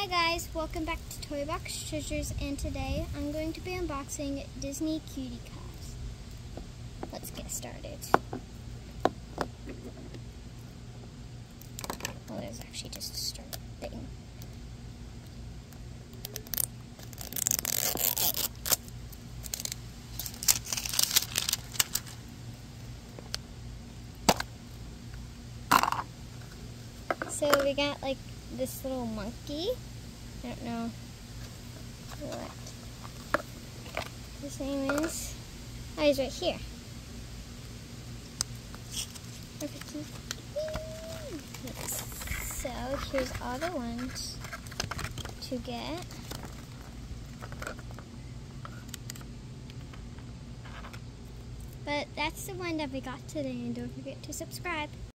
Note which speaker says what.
Speaker 1: Hi guys, welcome back to Toy Box Treasures, and today I'm going to be unboxing Disney Cutie cups. Let's get started. Well, there's actually just a start thing. So we got like this little monkey. I don't know what his name is. Oh, he's right here. Okay. Yes. So here's all the ones to get. But that's the one that we got today, and don't forget to subscribe.